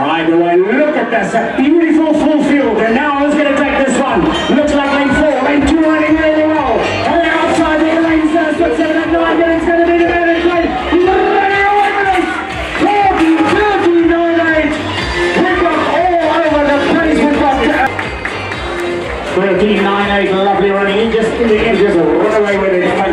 Right away, look at this, a beautiful full field, and now who's going to take this one? Looks like lane 4, lane 2 running really well. And they're outside the lanes, 6, 7, and 9, but it's going to be the man in play. He's running away with us. 13.98. We've got all over the place. We've got 13.98, lovely running. He just, in the end, just run away with it.